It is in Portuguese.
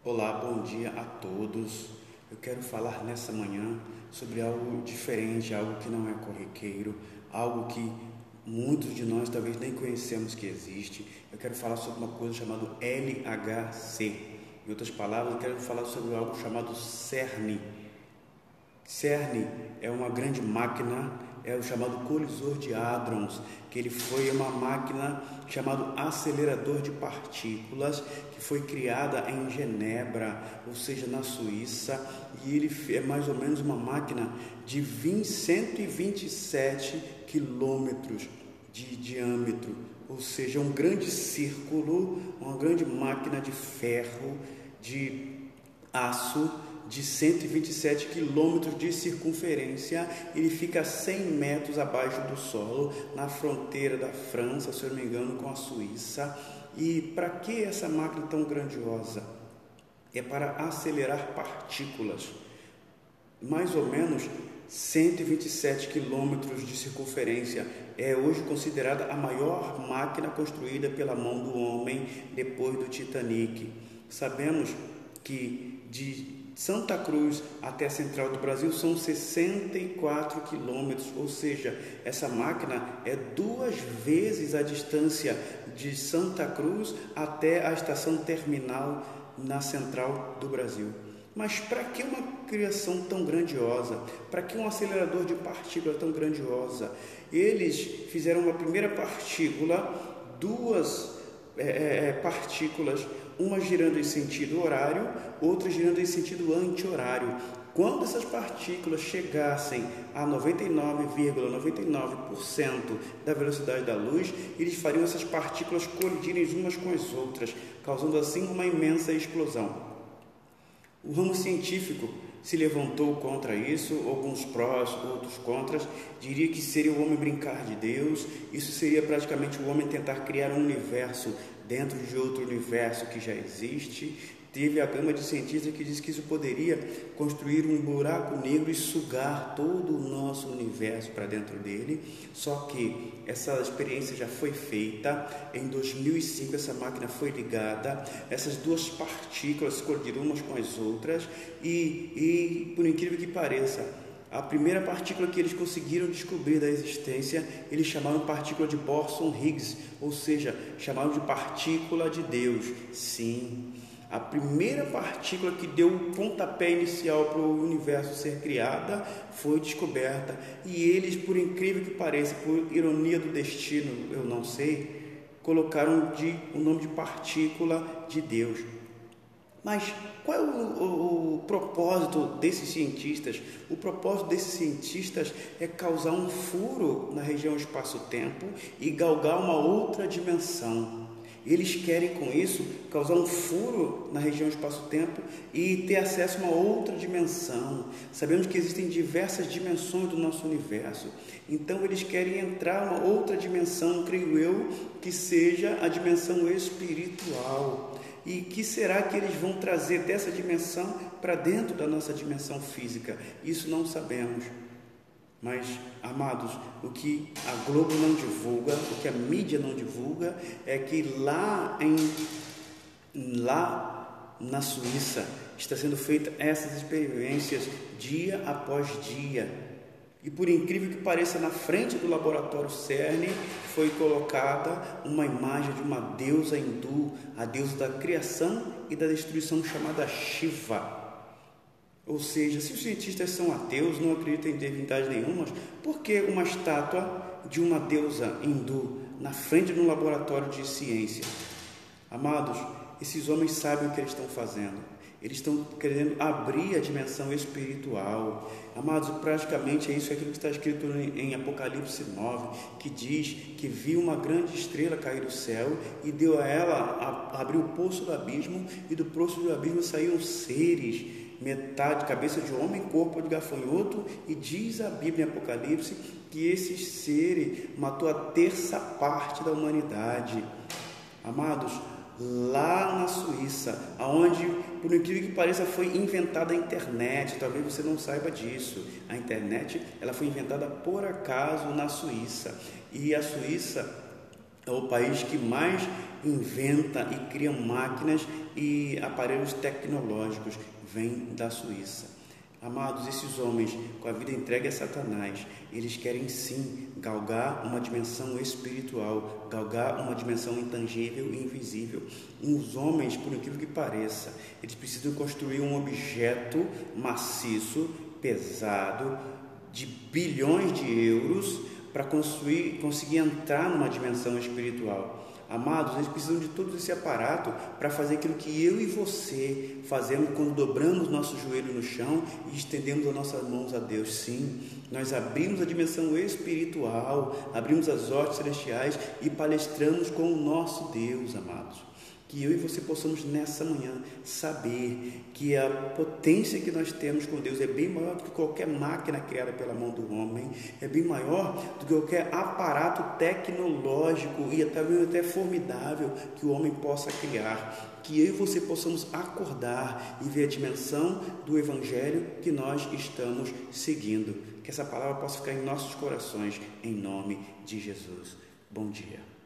Olá, bom dia a todos. Eu quero falar nessa manhã sobre algo diferente, algo que não é corriqueiro, algo que muitos de nós talvez nem conhecemos que existe. Eu quero falar sobre uma coisa chamada LHC. Em outras palavras, eu quero falar sobre algo chamado CERN. CERN é uma grande máquina, é o chamado colisor de hadrons, que ele foi uma máquina chamado acelerador de partículas, que foi criada em Genebra, ou seja, na Suíça, e ele é mais ou menos uma máquina de 127 quilômetros de diâmetro, ou seja, um grande círculo, uma grande máquina de ferro, de aço, de 127 quilômetros de circunferência. Ele fica a 100 metros abaixo do solo, na fronteira da França, se eu não me engano, com a Suíça. E para que essa máquina tão grandiosa? É para acelerar partículas, mais ou menos 127 quilômetros de circunferência. É hoje considerada a maior máquina construída pela mão do homem depois do Titanic. Sabemos que de Santa Cruz até a central do Brasil são 64 quilômetros, ou seja, essa máquina é 2 vezes a distância de Santa Cruz até a estação terminal na central do Brasil. Mas para que uma criação tão grandiosa? Para que um acelerador de partícula tão grandiosa? Eles fizeram uma primeira partícula, 2 partículas, uma girando em sentido horário, outra girando em sentido anti-horário. Quando essas partículas chegassem a 99,99% da velocidade da luz, eles fariam essas partículas colidirem umas com as outras, causando assim uma imensa explosão. O ramo científico se levantou contra isso, alguns prós, outros contras, diria que seria o homem brincar de Deus, isso seria praticamente o homem tentar criar um universo dentro de outro universo que já existe. Teve a gama de cientistas que diz que isso poderia construir um buraco negro e sugar todo o nosso universo para dentro dele, só que essa experiência já foi feita. Em 2005 essa máquina foi ligada, essas 2 partículas se colidiram umas com as outras e por incrível que pareça, a primeira partícula que eles conseguiram descobrir da existência, eles chamaram de partícula de Boson-Higgs, ou seja, chamaram de partícula de Deus. Sim, a primeira partícula que deu o pontapé inicial para o universo ser criada foi descoberta. E eles, por incrível que pareça, por ironia do destino, eu não sei, colocaram o nome de partícula de Deus. Mas qual é o propósito desses cientistas? O propósito desses cientistas é causar um furo na região espaço-tempo e galgar uma outra dimensão. Eles querem com isso causar um furo na região espaço-tempo e ter acesso a uma outra dimensão. Sabemos que existem diversas dimensões do nosso universo. Então eles querem entrar em uma outra dimensão, creio eu, que seja a dimensão espiritual. E que será que eles vão trazer dessa dimensão para dentro da nossa dimensão física? Isso não sabemos. Mas, amados, o que a Globo não divulga, o que a mídia não divulga, é que lá na Suíça está sendo feita essas experiências dia após dia. E por incrível que pareça, na frente do laboratório CERN foi colocada uma imagem de uma deusa hindu, a deusa da criação e da destruição, chamada Shiva. Ou seja, se os cientistas são ateus, não acreditam em divindade nenhuma, por que uma estátua de uma deusa hindu na frente de um laboratório de ciência? Amados, esses homens sabem o que eles estão fazendo. Eles estão querendo abrir a dimensão espiritual. Amados, praticamente é isso, aquilo que está escrito em Apocalipse 9, que diz que viu uma grande estrela cair do céu e deu a ela, abriu o poço do abismo, e do poço do abismo saíram seres, metade cabeça de homem, corpo de gafanhoto, e diz a Bíblia em Apocalipse que esses seres matou a 1/3 da humanidade. Amados, lá na Suíça, aonde, por incrível que pareça, foi inventada a internet. Talvez você não saiba disso. A internet, ela foi inventada por acaso na Suíça. E a Suíça é o país que mais inventa e cria máquinas e aparelhos tecnológicos, vem da Suíça. Amados, esses homens com a vida entregue a Satanás, eles querem sim galgar uma dimensão espiritual, galgar uma dimensão intangível e invisível. Os homens, por incrível que pareça, eles precisam construir um objeto maciço, pesado, de bilhões de euros, para conseguir entrar numa dimensão espiritual. Amados, eles precisam de todo esse aparato para fazer aquilo que eu e você fazemos quando dobramos nosso joelho no chão e estendemos as nossas mãos a Deus. Sim, nós abrimos a dimensão espiritual, abrimos as hostes celestiais e palestramos com o nosso Deus, amados. Que eu e você possamos nessa manhã saber que a potência que nós temos com Deus é bem maior do que qualquer máquina criada pela mão do homem, é bem maior do que qualquer aparato tecnológico e até formidável que o homem possa criar. Que eu e você possamos acordar e ver a dimensão do Evangelho que nós estamos seguindo. Que essa palavra possa ficar em nossos corações, em nome de Jesus. Bom dia.